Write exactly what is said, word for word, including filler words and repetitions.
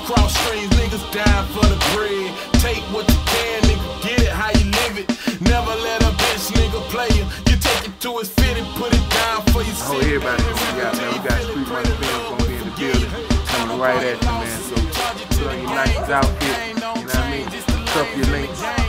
cross streams, niggas dying for the bread. Take what you can, nigga, get it how you live it. Never let a bitch nigga play you. You take it to its fit and put it down for your city. Oh, everybody know we got, man. We got Street Money fans gonna be in the building, coming right at you, man. So put on your nicest outfit, you know what I mean? Cuff your links.